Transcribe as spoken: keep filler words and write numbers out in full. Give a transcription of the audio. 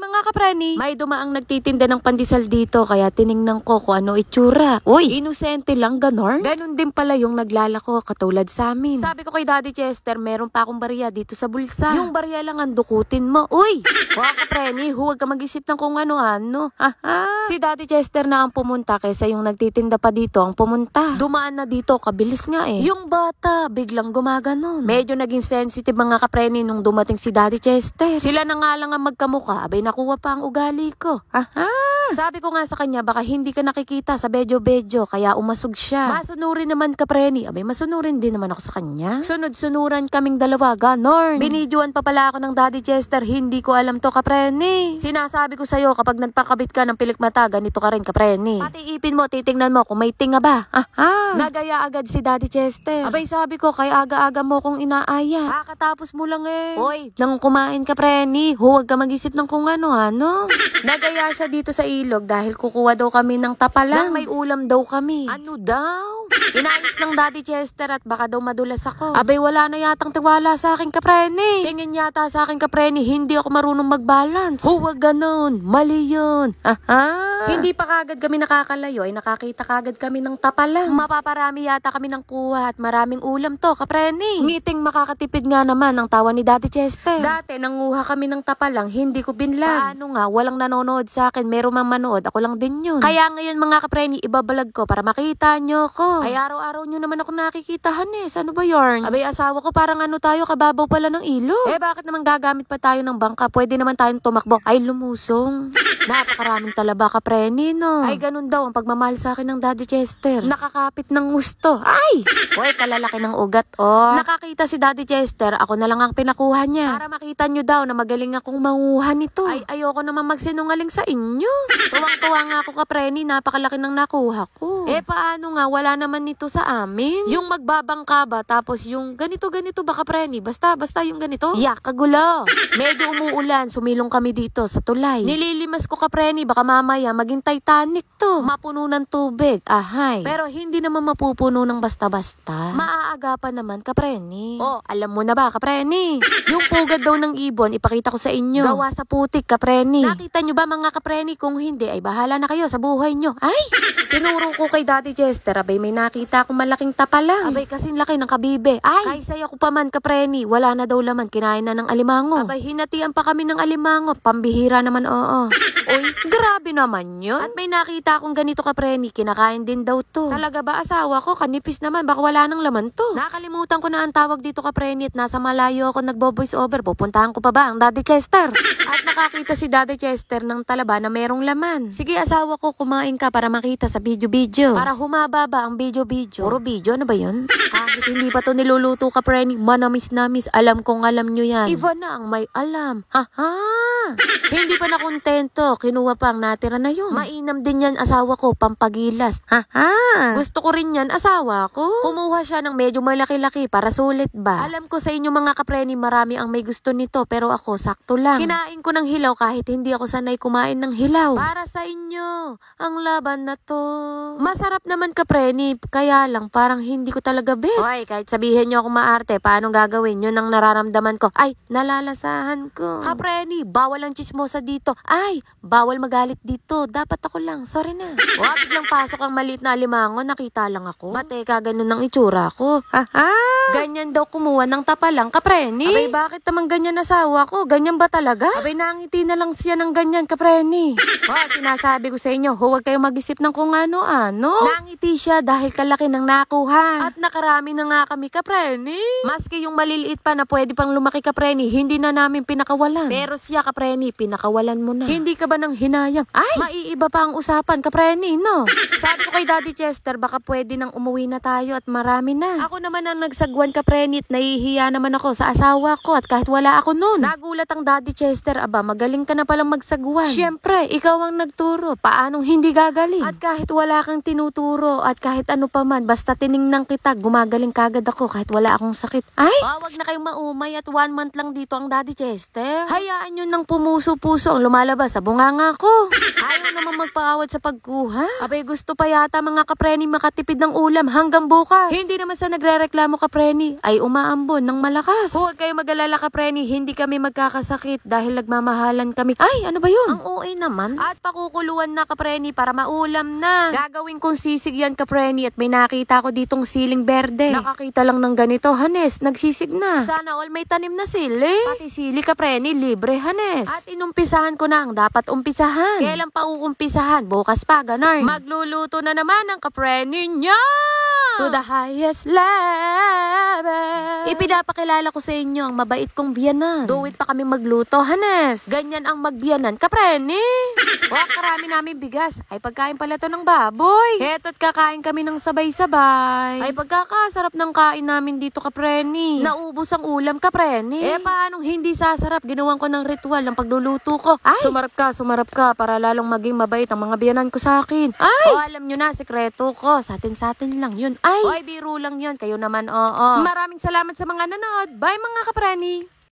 mga kapreni, may dumaang nagtitinda ng pandesal dito kaya tiningnan ko kung ano itsura. Uy, inosente lang ganon. Ganon din pala yung naglalako katulad sa amin. Sabi ko kay Daddy Chester, meron pa akong barya dito sa bulsa. Yung barya lang ang dukutin mo. Uy, mga kapreni, huwag ka mag-isip ng kung ano-ano. Haha. Si Daddy Chester na ang pumunta kaysa yung nagtitinda pa dito ang pumunta. Dumaan na dito, kabilis nga eh. Yung bata, biglang gumaganon. Medyo naging sensitive mga kapreni nung dumating si Daddy Chester. Sila na nga lang ang magkamuka, abay nakuha pa ang ugali ko. Aha! Sabi ko nga sa kanya, baka hindi ka nakikita sa bedyo-bedyo, kaya umasog siya. Masunurin naman kapreni, abay masunurin din naman ako sa kanya. Sunod-sunuran kaming dalawa, ganon. Binidyoan pa pala ako ng Daddy Chester, hindi ko alam to kapreni. Sinasabi ko sa'yo, kapag nagpakabit ka ng pilik mata, ganito ka rin kapreni. Pati ipin mo, titingnan mo kung may tinga ba. Aha! Nagaya agad si Daddy Chester. Abay sabi ko, kay aga-aga mo kong inaaya. Kakatapos mo lang eh. Hoy, nang kumain ka preni, huwag ka mag-isip ng kung ano-ano. Nagaya siya dito sa ilog dahil kukuha daw kami ng tapalang. May ulam daw kami. Ano daw? Inayos ng Daddy Chester at baka daw madulas ako. Abay wala na yatang tiwala sa akin kapreni. Tingin yata sa akin kapreni, hindi ako marunong mag-balance. Huwag ganun, mali yun. Aha. Hindi pa kagad kami nakakalayo ay nakakita kagad kami ng tapalang. Mapaparami yata kami ng kuha at maraming ulam to kapreni. Ngiting makakatipid nga naman ang tawa ni Daddy Chester. Dati nanguha kami ng tapalang, hindi ko binlag. Paano nga, walang nanonood sa akin, meron mang manood, ako lang din yun. Kaya ngayon mga kapreni, ibabalag ko para makita nyo ko. Ay araw-araw nyo naman ako nakikita Hanes, ano ba yarn? Abay asawa ko parang ano tayo, kababaw pala ng ilog. Eh bakit naman gagamit pa tayo ng bangka? Pwede naman tayong tumakbo. Ay lumusong. Napakaraming talaba kapreni no. Ay ganun daw ang pagmamahal sa akin ng Daddy Chester. Nakakapit ng gusto. Ay! Uy, kalalaki ng ugat oh. Nakakita si Daddy Chester, ako na lang ang pinakuha niya. Para makita nyo daw na magaling akong manguha nito. Ay ayoko naman magsinungaling sa inyo. Tuwang-tuwa nga ako kapreni, napakalaki ng nakuha ko. Eh paano nga, wala naman nito sa amin. Yung magbabangka ba, tapos yung ganito-ganito ba kapreni? Basta, basta yung ganito. Yak, kagulo. Medyo umuulan, sumilong kami dito sa tulay. Nililimas ko kapreni, baka mamaya maging Titanic to. Mapuno ng tubig, ahay. Pero hindi naman mapupuno ng basta-basta. Maaagapan naman kapreni. Oh, alam mo na ba kapreni? Yung pugad daw ng ibon, ipakita ko sa inyo. Gawa sa putik kapreni. Nakita nyo ba mga kapreni? Kung hindi, ay bahala na kayo sa buhay nyo. Ay! Tinuro ko kay Daddy Chester, abay may nakita akong malaking tapalang. Abay kasing laki ng kabibe. Ay! Kaysay ako pa man kapreni, wala na daw laman, kinain na ng alimango. Abay hinatian pa kami ng alimango, pambihira naman oo. Uy, grabe naman yun. At may nakita akong ganito kapreni, kinakain din daw to. Talaga ba asawa ko? Kanipis naman, baka wala nang laman to. Nakalimutan ko na ang tawag dito kapreni at nasa malayo ako nagbo-voice over. Pupuntahan ko pa ba ang Daddy Chester? At nakakita si Daddy Chester ng talaba na merong laman. Sige asawa ko, kumain ka para makita sa video-video. Para humaba ba ang video-video? Puro video, ano ba yun? Kahit hindi pa to niluluto kapreni, manamis-namis, alam kong alam nyo yan. Iba na ang may alam. Haha! Hindi pa na kontento, kinuha pa ang natira na yun. Mainam din yan asawa ko, pampagilas. Haha! Gusto ko rin yan asawa ko. Kumuha siya ng medyo malaki-laki para sulit ba? Alam ko sa inyo mga kapreni, marami ang may gusto nito, pero ako sakto lang. Kinain ko ng hilaw kahit hindi ako sanay kumain ng hilaw. Para sa inyo, ang laban na to. Masarap naman kapreni, kaya lang parang hindi ko talaga bet. Hoy, kahit sabihin nyo akong maarte, paano gagawin? Yun ang nararamdaman ko. Ay, nalalasahan ko. Kapreni, bawal ang chismosa dito. Ay, bawal magalit dito. Dapat ako lang. Sorry na. Wag biglang pasok ang maliit na alimango. Nakita lang ako. Mateka, ganun ang itsura ko. Haha! Ganyan daw kumuha ng tapalang kapreni. Abay, bakit naman ganyan asawa ko? Ganyan ba talaga? Abay, nangiti na lang siya ng ganyan kapreni. Oh, sinasabi ko sa inyo, huwag kayong mag-isip ng kung ano-ano. Nangiti siya dahil kalaki ng nakuha. At nakarami na nga kami kapreni. Maski yung maliliit pa na pwede pang lumaki kapreni, hindi na namin pinakawalan. Pero siya kapreni, pinakawalan mo na. Hindi ka ba nang hinayang? Ay, maiiba pa ang usapan kapreni, no? Sabi ko kay Daddy Chester, baka pwede nang umuwi na tayo at marami na. Ako naman ang nagsagwan kapreni at nahihiya naman ako sa asawa ko at kahit wala ako nun. Nagulat ang Daddy Chester, aba magaling ka na palang magsagwan. Siyempre, ikaw ang nagturo, paanong hindi gagaling? At kahit wala kang tinuturo at kahit ano pa man, basta tiningnan kita, gumagaling kagad ako kahit wala akong sakit. Ay, oh, wag na kayong maumay at one month lang dito ang Daddy Chester. Hayaan nyo nang pumuso-puso ang lumalabas sa bunganga ko. Ayaw naman magpaawad sa pagkuha. Abay gusto pa yata mga kapreni makatipid ng ulam hanggang bukas. Hindi naman sa nagre-reklamo kapreni kapreni, ay umaambon ng malakas. Huwag kayo mag-alala kapreni, hindi kami magkakasakit dahil nagmamahalan kami. Ay, ano ba yun? Ang O A naman. At pakukuluan na kapreni para maulam na. Gagawin kong sisig yan kapreni at may nakita ko ditong siling berde. Nakakita lang ng ganito, Hanes, nagsisig na. Sana all may tanim na sili. Pati sili kapreni, libre Hanes. At inumpisahan ko na ang dapat umpisahan. Kailan pa uumpisahan? Bukas pa, ganar. Magluluto na naman ang kapreni niya! To the highest level. Ipinapakilala ko sa inyo ang mabait kong biyanan. Do it pa kami magluto, Hanes. Ganyan ang magbiyanan, kapreni. O, karami namin bigas. Ay, pagkain pala to ng baboy. Heto't kakain kami ng sabay-sabay. Ay, pagkakasarap ng kain namin dito, kapreni. Naubos ang ulam, kapreni. Eh, paanong hindi sasarap? Ginawan ko ng ritual ng pagluluto ko. Ay, sumarap ka, sumarap ka para lalong maging mabait ang mga biyanan ko sa akin. Ay, o, alam nyo na, sekreto ko. Sa atin-satin lang yun. Ay, oy, biro lang yun. Kayo naman, oo. Maraming salamat sa mga nanood. Bye mga kapreni!